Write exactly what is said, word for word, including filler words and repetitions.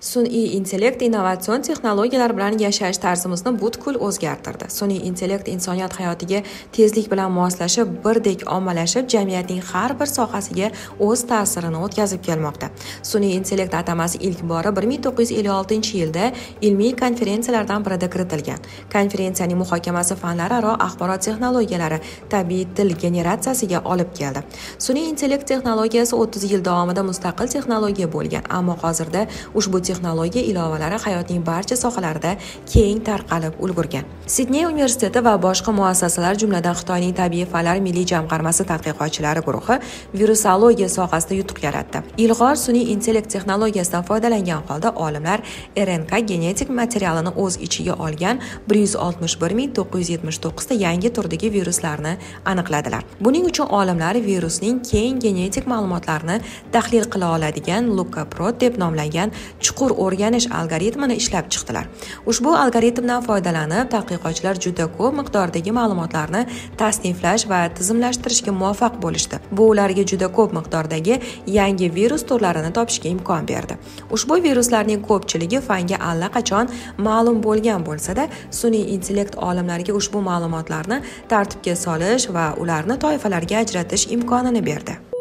Sun'iy intellekt innovatsion texnologiyalar bilan yashash tarzimizni butkul o'zgartirdi. Sun'iy intellekt insoniyat hayotiga tezlik bilan moslashib, birdek ommalashib, jamiyatning har bir sohasiga o'z ta'sirini o'tkazib kelmoqda. Sun'iy intellekt atamasi ilk bora bir ming to'qqiz yuz ellik oltinchi yilda ilmiy konferensiyalardan birida kiritilgan. Konferensiyaning muhokamasi fanlararo axborot texnologiyalari, tabiiy til generatsiyasiga olib keldi. Sun'iy intellekt texnologiyasi o'ttiz yil davomida mustaqil texnologiya bo'lgan, ammo hozirda ushbu texnologiya ilovalari hayotning barcha sohalarida keng tarqalib ulgurgan. Sidney universiteti va boshqa muassasalar, jumladan Xitoyning tabiiy fanlar milliy jamg'armasi tadqiqotchilari guruhi virusologiya sohasida yutuq yaratdi. Ilg'or sun'iy intellekt texnologiyasidan foydalangan holda olimlar R N K genetik materialini o'z ichiga olgan bir yuz oltmish bir ming to'qqiz yuz yetmish to'qqiz ta yangi turdagi viruslarni aniqladilar. Buning uchun olimlar virusning keng genetik ma'lumotlarini tahlil qila oladigan LucaProt deb nomlangan chuqur o'rganish algoritmini ishlab chiqdilar. Ushbu algoritmdan foydalanib, tadqiqotchilar juda ko'p miqdordagi ma'lumotlarni tasniflash va tizimlashtirishga muvaffaq bo'lishdi. Bu ularga juda ko'p miqdordagi yangi virus turlarini topishga imkon berdi. Ushbu viruslarning ko'pchiligi fanga allaqachon ma'lum bo'lgan bo'lsa-da, sun'iy intellekt olimlarga ushbu ma'lumotlarni tartibga solish va ularni toifalarga ajratish imkonini berdi.